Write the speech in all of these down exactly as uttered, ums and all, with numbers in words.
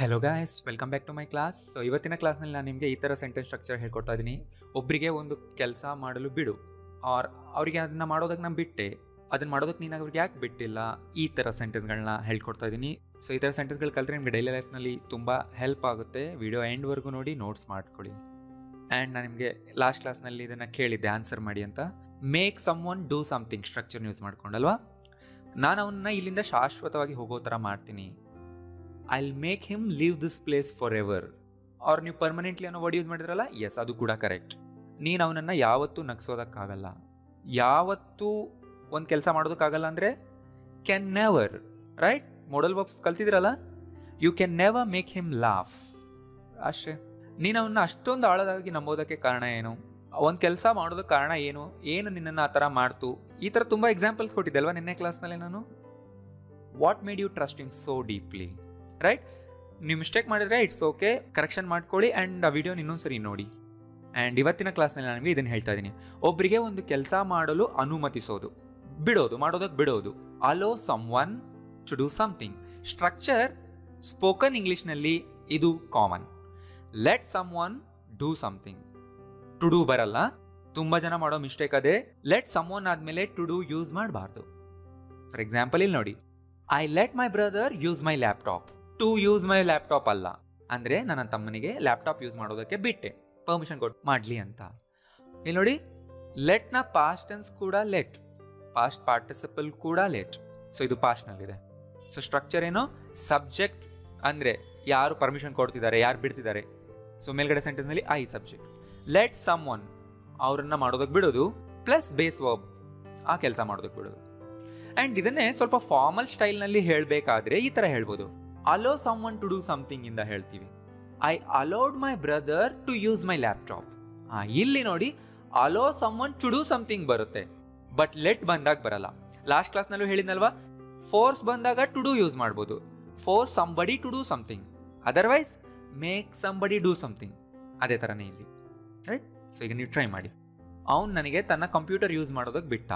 Hello guys, welcome back to my class. So ಇವತ್ತಿನ ಕ್ಲಾಸ್ನಲ್ಲಿ ನಾನು ನಿಮಗೆ ಈ ಥರ ಸೆಂಟೆನ್ಸ್ ಸ್ಟ್ರಕ್ಚರ್ ಹೇಳ್ಕೊಡ್ತಾ ಇದ್ದೀನಿ. ಒಬ್ಬರಿಗೆ ಒಂದು ಕೆಲಸ ಮಾಡಲು ಬಿಡು, ಆರ್ ಅವರಿಗೆ ಅದನ್ನು ಮಾಡೋದಕ್ಕೆ ನಾನು ಬಿಟ್ಟೆ, ಅದನ್ನು ಮಾಡೋದಕ್ಕೆ ನೀನು ಅವ್ರಿಗೆ ಯಾಕೆ ಬಿಟ್ಟಿಲ್ಲ, ಈ ಥರ ಸೆಂಟೆನ್ಸ್ಗಳನ್ನ ಹೇಳ್ಕೊಡ್ತಾ ಇದ್ದೀನಿ. ಸೊ ಈ ಥರ ಸೆಂಟೆನ್ಸ್ಗಳು ಕಲಿತ್ರೆ ನಿಮಗೆ ಡೈಲಿ ಲೈಫ್ನಲ್ಲಿ ತುಂಬ ಹೆಲ್ಪ್ ಆಗುತ್ತೆ. ವಿಡಿಯೋ ಎಂಡ್ವರೆಗೂ ನೋಡಿ, ನೋಟ್ಸ್ ಮಾಡ್ಕೊಳ್ಳಿ. ಆ್ಯಂಡ್ ನಾನು ನಿಮಗೆ ಲಾಸ್ಟ್ ಕ್ಲಾಸ್ನಲ್ಲಿ ಇದನ್ನು ಕೇಳಿದ್ದೆ ಆನ್ಸರ್ ಮಾಡಿ ಅಂತ. Make someone do something ಸ್ಟ್ರಕ್ಚರ್ನ ಯೂಸ್ ಮಾಡ್ಕೊಂಡಲ್ವಾ. ನಾನು ಅವನ್ನ ಇಲ್ಲಿಂದ ಶಾಶ್ವತವಾಗಿ ಹೋಗೋ ಥರ ಮಾಡ್ತೀನಿ. I'll make him leave this place forever. ಅವ್ರು ನೀವು ಪರ್ಮನೆಂಟ್ಲಿ ಅನ್ನೋ ವರ್ಡ್ ಯೂಸ್ ಮಾಡಿದ್ರಲ್ಲ, ಎಸ್ ಅದು ಕೂಡ ಕರೆಕ್ಟ್. ನೀನು ಅವನನ್ನು ಯಾವತ್ತೂ ನಗ್ಸೋದಕ್ಕಾಗಲ್ಲ, ಯಾವತ್ತೂ ಒಂದು ಕೆಲಸ ಮಾಡೋದಕ್ಕಾಗಲ್ಲ ಅಂದರೆ can never, right? Modal verbs ಕಲ್ತಿದ್ರಲ್ಲ, you can never make him laugh. ಅಷ್ಟೇ. ನೀನು ಅವನ್ನ ಅಷ್ಟೊಂದು ಆಳದಾಗಿ ನಂಬೋದಕ್ಕೆ ಕಾರಣ ಏನು? ಒಂದು ಕೆಲಸ ಮಾಡೋದಕ್ಕೆ ಕಾರಣ ಏನು? ಏನು ನಿನ್ನನ್ನು ಆ ಥರ ಮಾಡ್ತು? ಈ ಥರ ತುಂಬ ಎಕ್ಸಾಂಪಲ್ಸ್ ಕೊಟ್ಟಿದ್ದೆ ಅಲ್ವಾ ನಿನ್ನೆ ಕ್ಲಾಸ್ನಲ್ಲಿ ನಾನು. What made you trust him so deeply, right? ನೀವು ಮಿಸ್ಟೇಕ್ ಮಾಡಿದ್ರೆ ಇಟ್ಸ್ ಓಕೆ, ಕರೆಕ್ಷನ್ ಮಾಡ್ಕೊಳ್ಳಿ ಆ್ಯಂಡ್ ಆ ವಿಡಿಯೋನ ಇನ್ನೊಂದ್ಸರಿ ನೋಡಿ. ಆ್ಯಂಡ್ ಇವತ್ತಿನ ಕ್ಲಾಸ್ನಲ್ಲಿ ನಾನು ನಿಮಗೆ ಇದನ್ನು ಹೇಳ್ತಾ ಇದ್ದೀನಿ. ಒಬ್ಬರಿಗೆ ಒಂದು ಕೆಲಸ ಮಾಡಲು ಅನುಮತಿಸೋದು, ಬಿಡೋದು, ಮಾಡೋದಕ್ಕೆ ಬಿಡೋದು. Allow someone to do something. Structure spoken ಇಂಗ್ಲೀಷ್ನಲ್ಲಿ ಇದು common. Let someone do something. To do ಬರಲ್ಲ, ತುಂಬ ಜನ ಮಾಡೋ ಮಿಸ್ಟೇಕ್ ಅದೇ. ಲೆಟ್ ಸಮ್ ಒನ್ ಆದಮೇಲೆ ಟು ಡೂ ಯೂಸ್ ಮಾಡಬಾರ್ದು. ಫಾರ್ ಎಕ್ಸಾಂಪಲ್ ಇಲ್ಲಿ ನೋಡಿ, I let my brother use my laptop. To use my laptop ಅಲ್ಲ, ಅಂದರೆ ನನ್ನ ತಮ್ಮನಿಗೆ ಲ್ಯಾಪ್ಟಾಪ್ ಯೂಸ್ ಮಾಡೋದಕ್ಕೆ ಬಿಟ್ಟೆ, ಪರ್ಮಿಷನ್ ಕೊಟ್ಟು ಮಾಡಲಿ ಅಂತ. ಇಲ್ಲಿ ನೋಡಿ, ಲೆಟ್ನ ಪಾಸ್ಟ್ ಟೆನ್ಸ್ ಕೂಡ ಲೆಟ್, ಪಾಸ್ಟ್ ಪಾರ್ಟಿಸಿಪಲ್ ಕೂಡ ಲೆಟ್. ಸೊ ಇದು ಪಾಸ್ಟ್ನಲ್ಲಿದೆ. ಸೊ ಸ್ಟ್ರಕ್ಚರ್ ಏನು? ಸಬ್ಜೆಕ್ಟ್ ಅಂದರೆ ಯಾರು ಪರ್ಮಿಷನ್ ಕೊಡ್ತಿದ್ದಾರೆ, ಯಾರು ಬಿಡ್ತಿದ್ದಾರೆ. ಸೊ ಮೇಲ್ಗಡೆ ಸೆಂಟೆನ್ಸ್ನಲ್ಲಿ I subject. Let someone ಅವ್ರನ್ನ ಮಾಡೋದಕ್ಕೆ ಬಿಡೋದು, ಪ್ಲಸ್ ಬೇಸ್ ವರ್ಬ್ ಆ ಕೆಲಸ ಮಾಡೋದಕ್ಕೆ ಬಿಡೋದು. ಆ್ಯಂಡ್ ಇದನ್ನೇ ಸ್ವಲ್ಪ ಫಾರ್ಮಲ್ ಸ್ಟೈಲ್ನಲ್ಲಿ ಹೇಳಬೇಕಾದ್ರೆ ಈ ಥರ ಹೇಳ್ಬೋದು. Allow someone to do something ಇಂದ ಹೇಳ್ತೀವಿ. I allowed my brother to use my laptop. ಹಾಂ, ಇಲ್ಲಿ ನೋಡಿ allow someone to do something ಬರುತ್ತೆ, ಬಟ್ ಲೆಟ್ ಬಂದಾಗ ಬರಲ್ಲ. ಲಾಸ್ಟ್ ಕ್ಲಾಸ್ನಲ್ಲೂ ಹೇಳಿದ್ನಲ್ವಾ, ಫೋರ್ಸ್ ಬಂದಾಗ ಟು ಡೂ ಯೂಸ್ ಮಾಡ್ಬೋದು. Force somebody to do something, otherwise make somebody do something. ಅದೇ ಥರನೇ ಇಲ್ಲಿ, ರೈಟ್? ಸೊ ಈಗ ನೀವು ಟ್ರೈ ಮಾಡಿ. ಅವನು ನನಗೆ ತನ್ನ ಕಂಪ್ಯೂಟರ್ ಯೂಸ್ ಮಾಡೋದಕ್ಕೆ ಬಿಟ್ಟ.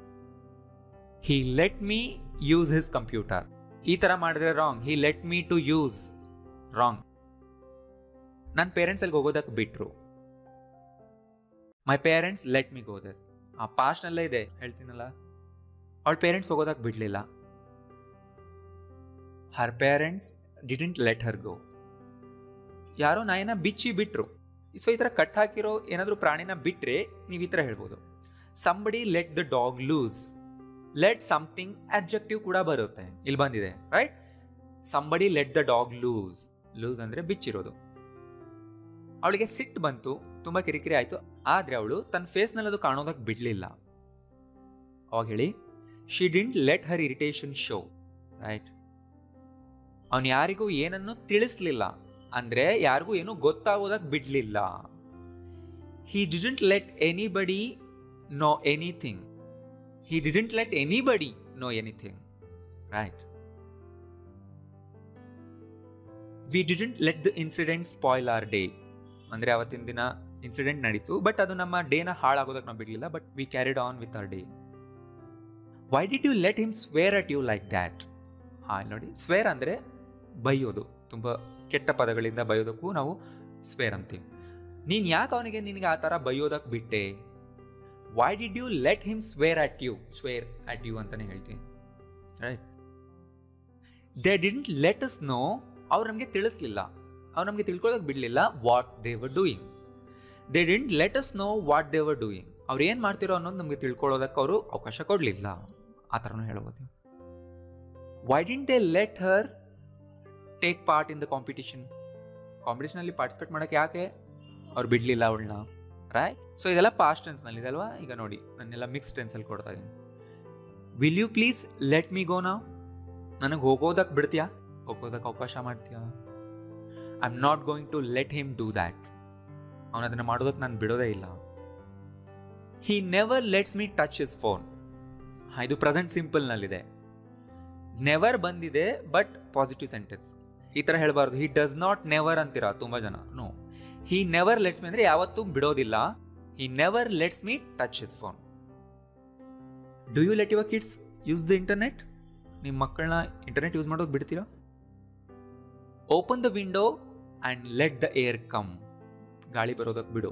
He let me use his computer. ಈ ಥರ ಮಾಡಿದ್ರೆ wrong. He let me to use, wrong. ನನ್ನ ಪೇರೆಂಟ್ಸ್ ಅಲ್ಲಿ ಹೋಗೋದಕ್ಕೆ ಬಿಟ್ರು. My parents let me go there. ಆ ಪಾಸ್ಟ್ನಲ್ಲೇ ಇದೆ, ಹೇಳ್ತೀನಲ್ಲ. ಅವಳ ಪೇರೆಂಟ್ಸ್ ಹೋಗೋದಕ್ಕೆ ಬಿಡಲಿಲ್ಲ. Her parents didn't let her go. ಯಾರೋ ನಾಯಿನ ಬಿಚ್ಚಿ ಬಿಟ್ರು. ಸೊ ಈ ಥರ ಕಟ್ ಹಾಕಿರೋ ಏನಾದರೂ ಪ್ರಾಣಿನ ಬಿಟ್ಟರೆ ನೀವು ಈ ಥರ ಹೇಳ್ಬೋದು. Somebody let the dog loose. Let something adjective ಕೂಡ ಬರುತ್ತೆ, ಇಲ್ಲಿ ಬಂದಿದೆ, right? Somebody let the dog loose. Loose ಅಂದರೆ ಬಿಚ್ಚಿರೋದು. ಅವಳಿಗೆ ಸಿಟ್ಟು ಬಂತು, ತುಂಬ ಕಿರಿಕಿರಿ ಆಯಿತು, ಆದರೆ ಅವಳು ತನ್ನ ಫೇಸ್ನಲ್ಲಿ ಅದು ಕಾಣೋದಕ್ಕೆ ಬಿಡಲಿಲ್ಲ. ಅವಾಗ ಹೇಳಿ, she didn't let her irritation show, right? ಅವನು ಯಾರಿಗೂ ಏನನ್ನು ತಿಳಿಸ್ಲಿಲ್ಲ, ಅಂದರೆ ಯಾರಿಗೂ ಏನೂ ಗೊತ್ತಾಗೋದಕ್ಕೆ ಬಿಡಲಿಲ್ಲ. He didn't let anybody know anything. He didn't let anybody know anything, right? We didn't let the incident spoil our day. ಅಂದರೆ ಅವತ್ತಿನ ದಿನ ಇನ್ಸಿಡೆಂಟ್ ನಡೀತು, ಬಟ್ ಅದು ನಮ್ಮ ಡೇನ ಹಾಳಾಗೋದಕ್ಕೆ ನಾವು ಬಿಡಲಿಲ್ಲ, but we carried on with our day. Why did you let him swear at you like that? ಹಾಂ, ನೋಡಿ, ಸ್ವೇರ್ ಅಂದರೆ ಬೈಯೋದು, ತುಂಬ ಕೆಟ್ಟ ಪದಗಳಿಂದ ಬೈಯೋದಕ್ಕೂ ನಾವು ಸ್ವೇರ್ ಅಂತೀವಿ. ನೀನು ಯಾಕೆ ಅವನಿಗೆ ನಿನಗೆ ಆ ಥರ ಬೈಯೋದಕ್ಕೆ ಬಿಟ್ಟೆ? Why did you let him swear at you? Swear at you ಅಂತಾನೆ ಹೇಳ್ತೀನಿ, right? They didn't let us know. ಅವ್ರು ನಮಗೆ ತಿಳಿಸ್ಲಿಲ್ಲ, ಅವ್ರು ನಮಗೆ ತಿಳ್ಕೊಳ್ಳೋಕೆ ಬಿಡಲಿಲ್ಲ what they were doing. They didn't let us know what they were doing. ಅವ್ರು ಏನು ಮಾಡ್ತಿರೋ ಅನ್ನೋದು ನಮಗೆ ತಿಳ್ಕೊಳ್ಳೋದಕ್ಕೆ ಅವರು ಅವಕಾಶ ಕೊಡಲಿಲ್ಲ, ಆ ಥರನೂ ಹೇಳ್ಬೋದು. Why didn't they let her take part in the competition. ಕಾಂಪಿಟೇಷನಲ್ಲಿ ಪಾರ್ಟಿಸಿಪೇಟ್ ಮಾಡೋಕ್ಕೆ ಯಾಕೆ ಅವ್ರು ಬಿಡಲಿಲ್ಲ ಅವಳನ್ನ, ರೈಟ್? ಸೊ ಇದೆಲ್ಲ ಪಾಸ್ಟ್ ಟೆನ್ಸ್ನಲ್ಲಿ ಇದೆ ಅಲ್ವಾ. ಈಗ ನೋಡಿ, ನಾನೆಲ್ಲ ಮಿಕ್ಸ್ ಟೆನ್ಸಲ್ಲಿ ಕೊಡ್ತಾ ಇದ್ದೀನಿ. Will you please let me go now. ನನಗೆ ಹೋಗೋದಕ್ಕೆ ಬಿಡ್ತೀಯಾ, ಹೋಗೋದಕ್ಕೆ ಅವಕಾಶ ಮಾಡ್ತೀಯಾ? I am not going to let him do that. ಅವನು ಅದನ್ನು ಮಾಡೋದಕ್ಕೆ ನಾನು ಬಿಡೋದೇ ಇಲ್ಲ. He never lets me touch his phone. ಹಾಂ, ಇದು ಪ್ರೆಸೆಂಟ್ ಸಿಂಪಲ್ನಲ್ಲಿದೆ. ನೆವರ್ ಬಂದಿದೆ, ಬಟ್ ಪಾಸಿಟಿವ್ ಸೆಂಟೆನ್ಸ್. ಈ ಥರ ಹೇಳಬಾರ್ದು. ಹಿ ಡಸ್ ನಾಟ್ ನೆವರ್ ಅಂತೀರಾ ತುಂಬ ಜನ. No, he never lets me ಅಂದರೆ ಯಾವತ್ತೂ ಬಿಡೋದಿಲ್ಲ. He never lets me touch his phone. Do you let your kids use the internet? ನಿಮ್ಮ ಮಕ್ಕಳನ್ನ ಇಂಟರ್ನೆಟ್ ಯೂಸ್ ಮಾಡೋದು ಬಿಡ್ತೀರಾ? Open the window and let the air come. ಗಾಳಿ ಬರೋದಕ್ಕೆ ಬಿಡು.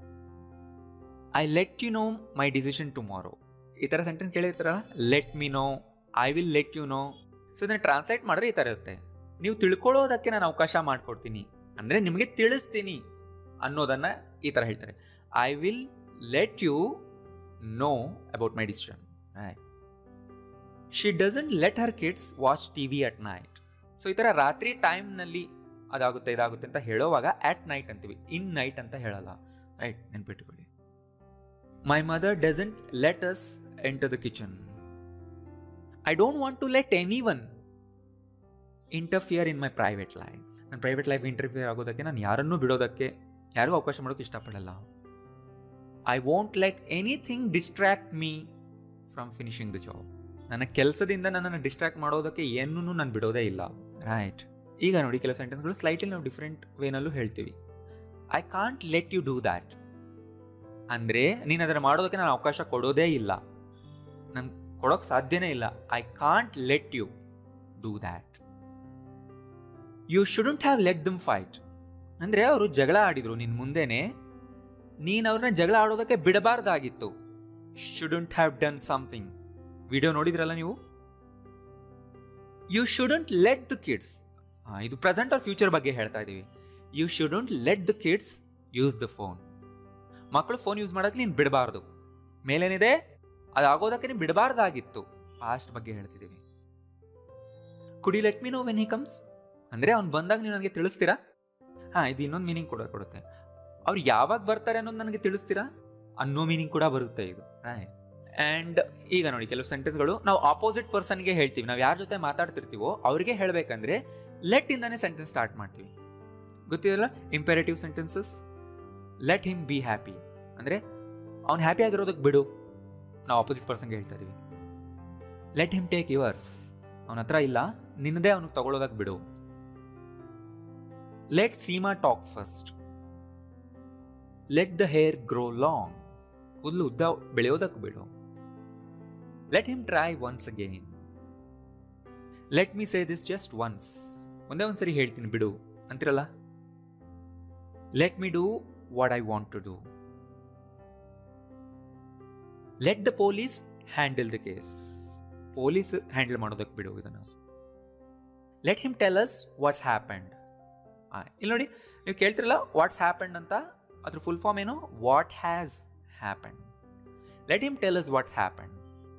I let you know my decision tomorrow. ಈ ಥರ sentence ಕೇಳಿರ್ತಾರ, let me know, I will let you know. So ಇದನ್ನು ಟ್ರಾನ್ಸ್ಲೇಟ್ ಮಾಡಿದ್ರೆ ಈ ಥರ ಇರುತ್ತೆ, ನೀವು ತಿಳ್ಕೊಳ್ಳೋದಕ್ಕೆ ನಾನು ಅವಕಾಶ ಮಾಡಿಕೊಡ್ತೀನಿ, ಅಂದರೆ ನಿಮಗೆ ತಿಳಿಸ್ತೀನಿ ಅನ್ನೋದನ್ನು ಈ ಥರ ಹೇಳ್ತಾರೆ. I will let you know about my decision. Right. She doesn't let her kids watch T V at night. So ಈ ಥರ ರಾತ್ರಿ ಟೈಮ್ನಲ್ಲಿ ಅದಾಗುತ್ತೆ ಇದಾಗುತ್ತೆ ಅಂತ ಹೇಳೋವಾಗ ಆಟ್ ನೈಟ್ ಅಂತೀವಿ, ಇನ್ ನೈಟ್ ಅಂತ ಹೇಳಲ್ಲ. ರೈಟ್, ನೆನ್ಪಿಟ್ಕೊಳ್ಳಿ. My mother doesn't let us enter the kitchen. I don't want to let anyone interfere in my private life. ನನ್ನ ಪ್ರೈವೇಟ್ ಲೈಫ್ ಇಂಟರ್ಫಿಯರ್ ಆಗೋದಕ್ಕೆ ನಾನು ಯಾರನ್ನೂ ಬಿಡೋದಕ್ಕೆ, ಯಾರಿಗೂ ಅವಕಾಶ ಮಾಡೋಕ್ಕೆ ಇಷ್ಟಪಡಲ್ಲ. I won't let anything distract me from finishing the job. ನನ್ನ ಕೆಲಸದಿಂದ ನನ್ನನ್ನು ಡಿಸ್ಟ್ರಾಕ್ಟ್ ಮಾಡೋದಕ್ಕೆ ಏನೂ ನಾನು ಬಿಡೋದೇ ಇಲ್ಲ. ರೈಟ್. ಈಗ ನೋಡಿ, ಕೆಲವು ಸೆಂಟೆನ್ಸ್ಗಳು ಸ್ಲೈಟ್ಲಿ ನಾವು ಡಿಫ್ರೆಂಟ್ ವೇನಲ್ಲೂ ಹೇಳ್ತೀವಿ. I can't let you do that. ಅಂದರೆ ನೀನು ಅದನ್ನು ಮಾಡೋದಕ್ಕೆ ನಾನು ಅವಕಾಶ ಕೊಡೋದೇ ಇಲ್ಲ, ನಾನು ಕೊಡೋಕ್ಕೆ ಸಾಧ್ಯನೇ ಇಲ್ಲ. I can't let you do that. You shouldn't have let them fight. ಅಂದರೆ ಅವರು ಜಗಳ ಆಡಿದರು ನಿನ್ನ ಮುಂದೆನೇ, ನೀನು ಅವ್ರನ್ನ ಜಗಳ ಆಡೋದಕ್ಕೆ ಬಿಡಬಾರ್ದಾಗಿತ್ತು. Shouldn't have done something. Video ನೋಡಿದ್ರಲ್ಲ ನೀವು. You shouldn't let the kids. ಹಾಂ, ಇದು ಪ್ರೆಸೆಂಟ್ ಆರ್ ಫ್ಯೂಚರ್ ಬಗ್ಗೆ ಹೇಳ್ತಾ ಇದ್ದೀವಿ. You shouldn't let the kids use the phone. ಮಕ್ಕಳು ಫೋನ್ ಯೂಸ್ ಮಾಡೋಕ್ಕೆ ನೀನು ಬಿಡಬಾರ್ದು. ಮೇಲೇನಿದೆ ಅದು ಆಗೋದಕ್ಕೆ ನೀನು ಬಿಡಬಾರ್ದಾಗಿತ್ತು. ಪಾಸ್ಟ್ ಬಗ್ಗೆ ಹೇಳ್ತಿದ್ದೀವಿ. Could you let me know when he comes. ಅಂದರೆ ಅವ್ನು ಬಂದಾಗ ನೀವು ನನಗೆ ತಿಳಿಸ್ತೀರಾ. ಹಾಂ, ಇದು ಇನ್ನೊಂದು ಮೀನಿಂಗ್ ಕೂಡ ಕೊಡುತ್ತೆ. ಅವ್ರು ಯಾವಾಗ ಬರ್ತಾರೆ ಅನ್ನೋದು ನನಗೆ ತಿಳಿಸ್ತೀರಾ ಅನ್ನೋ ಮೀನಿಂಗ್ ಕೂಡ ಬರುತ್ತೆ ಇದು. ಆ್ಯಂಡ್ ಈಗ ನೋಡಿ, ಕೆಲವು ಸೆಂಟೆನ್ಸ್ಗಳು ನಾವು ಆಪೋಸಿಟ್ ಪರ್ಸನ್ಗೆ ಹೇಳ್ತೀವಿ. ನಾವು ಯಾರ ಜೊತೆ ಮಾತಾಡ್ತಿರ್ತೀವೋ ಅವ್ರಿಗೆ ಹೇಳಬೇಕಂದ್ರೆ ಲೆಟ್ ಇಂದಾನೆ ಸೆಂಟೆನ್ಸ್ ಸ್ಟಾರ್ಟ್ ಮಾಡ್ತೀವಿ. ಗೊತ್ತಿರಲ್ಲ, imperative sentences. Let him be happy ಅಂದರೆ ಅವ್ನು ಹ್ಯಾಪಿ ಆಗಿರೋದಕ್ಕೆ ಬಿಡು, ನಾವು ಆಪೋಸಿಟ್ ಪರ್ಸನ್ಗೆ ಹೇಳ್ತಾ ಇದೀವಿ. Let him take yours. ಅವನ ಹತ್ರ ಇಲ್ಲ, ನಿನ್ನದೇ ಅವನಿಗೆ ತಗೊಳ್ಳೋದಕ್ಕೆ ಬಿಡು. Let Seema talk first. Let the hair grow long. ಕೂದಲು ಉದ್ದ ಬೆಳೆಯೋದಕ್ಕೆ ಬಿಡು. Let him try once again. Let me say this just once. ಒಂದೇ ಒಂದ್ಸರಿ ಹೇಳ್ತೀನಿ ಬಿಡು ಅಂತಿರಲ್ಲ. Let me do what I want to do. Let the police handle the case. Police handle ಮಾಡೋದಕ್ಕೆ ಬಿಡು ಇದನ್ನು. Let him tell us what's happened. ಹಾಂ, ಇಲ್ಲಿ ನೋಡಿ, ನೀವು ಕೇಳ್ತಿರಲ್ಲ ವಾಟ್ಸ್ ಹ್ಯಾಪಂಡ್ ಅಂತ, ಅದ್ರ ಫುಲ್ ಫಾರ್ಮ್ ಏನು? What has happened. Let him tell us what's happened.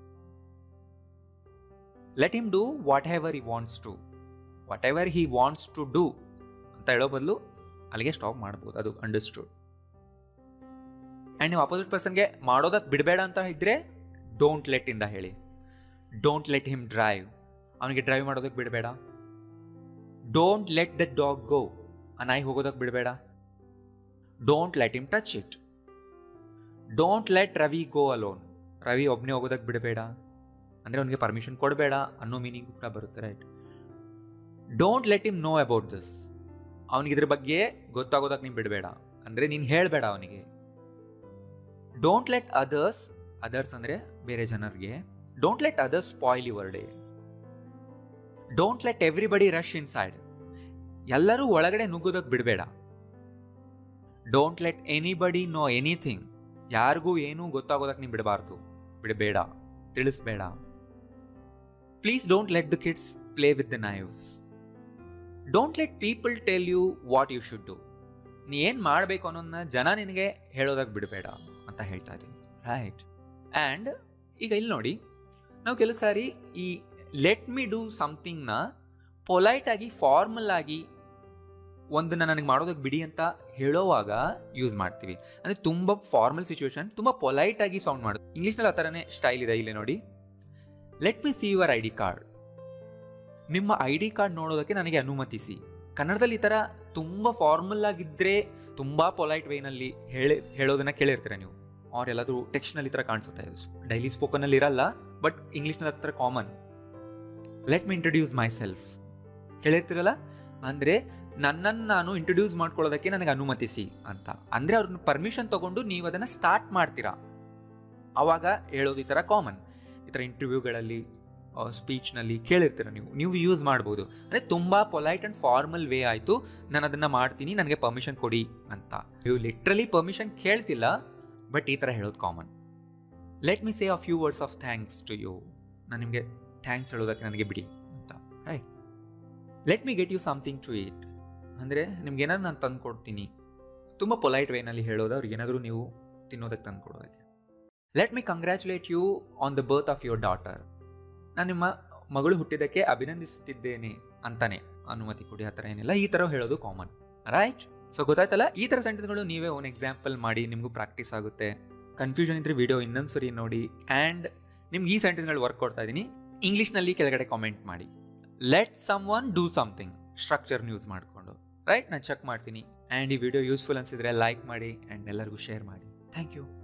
Let him do whatever he wants to. Whatever he wants to do ಅಂತ ಹೇಳೋ ಬದಲು ಅಲ್ಲಿಗೆ ಸ್ಟಾಪ್ ಮಾಡ್ಬೋದು, ಅದು ಅಂಡರ್ಸ್ಟುಡ್. ಆ್ಯಂಡ್ ನೀವು ಅಪೋಸಿಟ್ ಪರ್ಸನ್ಗೆ ಮಾಡೋದಕ್ಕೆ ಬಿಡಬೇಡ ಅಂತ ಇದ್ದರೆ ಡೋಂಟ್ ಲೆಟ್ ಇಂದ ಹೇಳಿ. Don't let him drive. ಅವನಿಗೆ ಡ್ರೈವ್ ಮಾಡೋದಕ್ಕೆ ಬಿಡಬೇಡ. Don't let the dog go. ಆ ನಾಯಿ ಹೋಗೋದಕ್ಕೆ ಬಿಡಬೇಡ. Don't let him touch it. Don't let Ravi go alone. Ravi ಒಬ್ಬನೇ ಹೋಗೋದಕ್ಕೆ ಬಿಡಬೇಡ ಅಂದರೆ ಅವನಿಗೆ ಪರ್ಮಿಷನ್ ಕೊಡಬೇಡ ಅನ್ನೋ ಮೀನಿಂಗ್ ಕೂಡ ಬರುತ್ತೆ. Right. Don't let him know about this. ಅವನಿಗೆ ಇದ್ರ ಬಗ್ಗೆ ಗೊತ್ತಾಗೋದಕ್ಕೆ ನೀನು ಬಿಡಬೇಡ ಅಂದರೆ ನೀನು ಹೇಳಬೇಡ ಅವನಿಗೆ. Don't let others. ಅದರ್ಸ್ ಅಂದರೆ ಬೇರೆ ಜನರಿಗೆ. Don't let others spoil your day. Don't let everybody rush inside. ಎಲ್ಲರೂ ಒಳಗಡೆ ನುಗ್ಗೋದಕ್ಕೆ ಬಿಡಬೇಡ. Don't let anybody know anything. ಯಾರಿಗೂ ಏನೂ ಗೊತ್ತಾಗೋದಕ್ಕೆ ನೀವು ಬಿಡಬಾರ್ದು, ಬಿಡಬೇಡ, ತಿಳಿಸ್ಬೇಡ. Please don't let the kids play with the knives. Don't let people tell you what you should do. ನೀ ಏನು ಮಾಡಬೇಕು ಅನ್ನೋದನ್ನ ಜನ ನಿನಗೆ ಹೇಳೋದಕ್ಕೆ ಬಿಡಬೇಡ ಅಂತ ಹೇಳ್ತಾ ಇದ್ದೀನಿ. ರೈಟ್. ಆ್ಯಂಡ್ ಈಗ ಇಲ್ಲಿ ನೋಡಿ, ನಾವು ಕೆಲವು ಸಾರಿ ಈ ಲೆಟ್ ಮಿ ಡೂ ಸಮಥಿಂಗ್ನ ಪೊಲೈಟಾಗಿ ಫಾರ್ಮಲ್ ಆಗಿ ಒಂದನ್ನು ನನಗೆ ಮಾಡೋದಕ್ಕೆ ಬಿಡಿ ಅಂತ ಹೇಳೋವಾಗ ಯೂಸ್ ಮಾಡ್ತೀವಿ. ಅಂದರೆ ತುಂಬ ಫಾರ್ಮಲ್ ಸಿಚುವೇಶನ್, ತುಂಬ ಪೊಲೈಟಾಗಿ ಸೌಂಡ್ ಮಾಡೋದು. ಇಂಗ್ಲೀಷ್ನಲ್ಲಿ ಆ ಥರನೇ ಸ್ಟೈಲ್ ಇದೆ. ಇಲ್ಲಿ ನೋಡಿ, let me see your I D card. ನಿಮ್ಮ ಐ ಡಿ ಕಾರ್ಡ್ ನೋಡೋದಕ್ಕೆ ನನಗೆ ಅನುಮತಿಸಿ. ಕನ್ನಡದಲ್ಲಿ ಈ ಥರ ತುಂಬ ಫಾರ್ಮಲ್ ಆಗಿದ್ದರೆ ತುಂಬ ಪೊಲೈಟ್ ವೇನಲ್ಲಿ ಹೇಳಿ ಹೇಳೋದನ್ನು ಕೇಳಿರ್ತೀರ ನೀವು. ಅವ್ರು ಎಲ್ಲಾದರೂ ಟೆಕ್ಸ್ಟ್ನಲ್ಲಿ ಈ ಥರ ಕಾಣಿಸುತ್ತೆ. ಡೈಲಿ ಸ್ಪೋಕನಲ್ಲಿ ಇರಲ್ಲ, ಬಟ್ ಇಂಗ್ಲೀಷ್ನಲ್ಲಿ ಹತ್ರ common. Let me introduce myself ಹೇಳಿರ್ತೀರಲ್ಲ, ಅಂದರೆ ನನ್ನನ್ನು ನಾನು ಇಂಟ್ರೊಡ್ಯೂಸ್ ಮಾಡ್ಕೊಳ್ಳೋದಕ್ಕೆ ನನಗೆ ಅನುಮತಿಸಿ ಅಂತ. ಅಂದರೆ ಅವ್ರನ್ನ ಪರ್ಮಿಷನ್ ತೊಗೊಂಡು ನೀವು ಅದನ್ನು ಸ್ಟಾರ್ಟ್ ಮಾಡ್ತೀರಾ, ಆವಾಗ ಹೇಳೋದು ಈ ಥರ ಕಾಮನ್. ಈ ಥರ ಇಂಟರ್ವ್ಯೂಗಳಲ್ಲಿ ಸ್ಪೀಚ್ನಲ್ಲಿ ಕೇಳಿರ್ತೀರ ನೀವು ನೀವು ಯೂಸ್ ಮಾಡ್ಬೋದು. ಅಂದರೆ ತುಂಬ ಪೊಲೈಟ್ ಆ್ಯಂಡ್ ಫಾರ್ಮಲ್ ವೇ ಆಯಿತು, ನಾನು ಅದನ್ನು ಮಾಡ್ತೀನಿ, ನನಗೆ ಪರ್ಮಿಷನ್ ಕೊಡಿ ಅಂತ. ನೀವು ಲಿಟ್ರಲಿ ಪರ್ಮಿಷನ್ ಕೇಳ್ತಿಲ್ಲ, ಬಟ್ ಈ ಥರ ಹೇಳೋದು common. Let me say a few words of thanks to you. ನಾನು ನಿಮಗೆ ಥ್ಯಾಂಕ್ಸ್ ಹೇಳೋದಕ್ಕೆ ನನಗೆ ಬಿಡಿ ಅಂತ. Right. Let me get you something to eat. ಅಂದರೆ ನಿಮ್ಗೇನಾದ್ರು ನಾನು ತಂದು ಕೊಡ್ತೀನಿ. ತುಂಬ ಪೊಲೈಟ್ ವೇನಲ್ಲಿ ಹೇಳೋದು, ಅವ್ರಿಗೇನಾದರೂ ನೀವು ತಿನ್ನೋದಕ್ಕೆ ತಂದು ಕೊಡೋದಕ್ಕೆ. Let me congratulate you on the birth of your daughter. ನಾನು ನಿಮ್ಮ ಮಗಳು ಹುಟ್ಟಿದ್ದಕ್ಕೆ ಅಭಿನಂದಿಸುತ್ತಿದ್ದೇನೆ ಅಂತಾನೆ ಅನುಮತಿ ಕೊಡಿ, ಆ ಥರ ಏನಿಲ್ಲ. ಈ ಥರ ಹೇಳೋದು ಕಾಮನ್. ರೈಟ್. ಸೊ ಗೊತ್ತಾಯ್ತಲ್ಲ, ಈ ಥರ ಸೆಂಟೆನ್ಸ್ಗಳು ನೀವೇ ಒಂದು ಎಕ್ಸಾಂಪಲ್ ಮಾಡಿ, ನಿಮಗೂ ಪ್ರಾಕ್ಟೀಸ್ ಆಗುತ್ತೆ. ಕನ್ಫ್ಯೂಷನ್ ಇದ್ದರೆ ವಿಡಿಯೋ ಇನ್ನೊಂದು ಸರಿ ನೋಡಿ. ಆ್ಯಂಡ್ ನಿಮ್ಗೆ ಈ ಸೆಂಟೆನ್ಸ್ಗಳು ವರ್ಕ್ ಕೊಡ್ತಾ ಇದ್ದೀನಿ, ಇಂಗ್ಲೀಷ್ನಲ್ಲಿ ಕೆಳಗಡೆ ಕಾಮೆಂಟ್ ಮಾಡಿ. Let someone do something, ಸ್ಟ್ರಕ್ಚರ್ನ ಯೂಸ್ ಮಾಡಿಕೊಂಡು. ರೈಟ್. ನಾನು ಚೆಕ್ ಮಾಡ್ತೀನಿ. ಆ್ಯಂಡ್ ಈ ವಿಡಿಯೋ ಯೂಸ್ಫುಲ್ ಅನಿಸಿದ್ರೆ ಲೈಕ್ ಮಾಡಿ ಆ್ಯಂಡ್ ಎಲ್ಲರಿಗೂ ಶೇರ್ ಮಾಡಿ. Thank you.